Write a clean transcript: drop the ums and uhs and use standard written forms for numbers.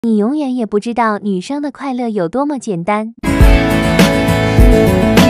你永远也不知道女生的快乐有多么简单。